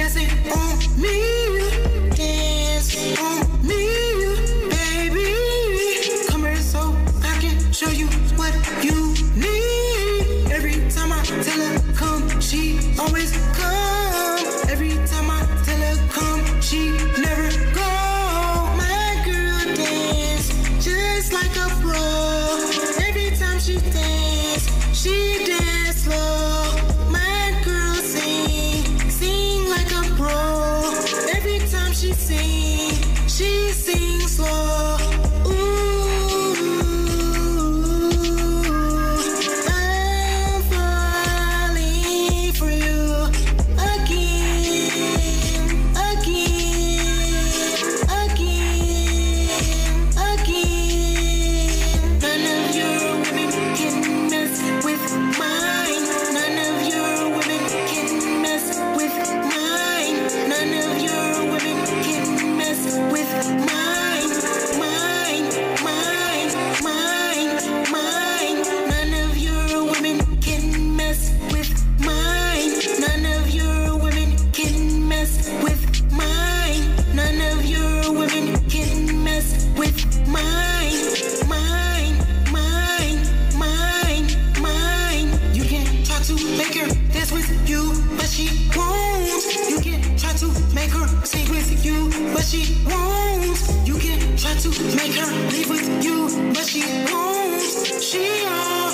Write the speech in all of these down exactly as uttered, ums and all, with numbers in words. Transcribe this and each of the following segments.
dancing on me, dance on me, baby. Come here so I can show you what you need. Every time I tell her come, she always come. Every time I tell her come, she never go. My girl dance just like a pro. Every time she dance, she dance slow. My girl sing, sing like a pro. Every time she sing, she sings slow. Ooh, I'm falling for you again, again, again, again. None of your women can mess with mine. None of your women can mess with mine. None of your women can mess with mine. Mine, mine, mine, mine. None of your women can mess with mine. None of your women can mess with mine. None of your women can mess with mine. Mine, mine, mine, mine. You can try to make her dance with you, but she won't. You can try to make her sing with you, but she won't. You can try to make her leave with you, but she won't. She all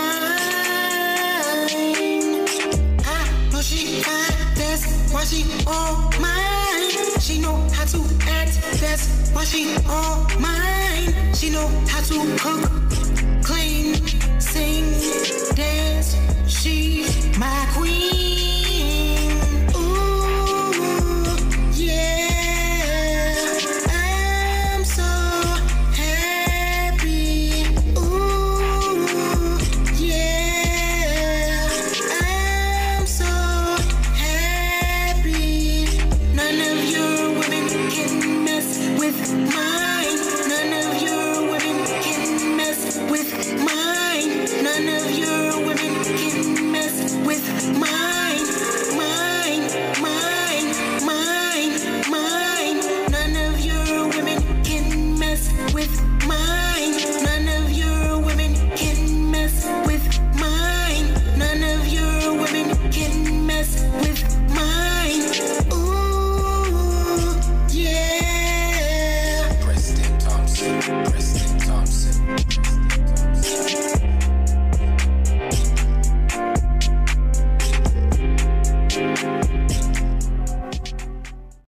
mine. I know she fine, that's why she all mine. She know how to act, that's why she all mine. She know how to cook, clean, sing, dance. She's my queen. Ooh, yeah. I'm so happy. Ooh, yeah. I'm so happy. None of your women can mess with mine. None of your women can mess with mine. None of your women can mess with mine. Mine, mine, mine, mine. None of your women can mess with mine. None of your women can mess with mine. None of your women can mess with mine. Ooh, yeah. Preston Thompson, Preston Thompson. Preston Thompson.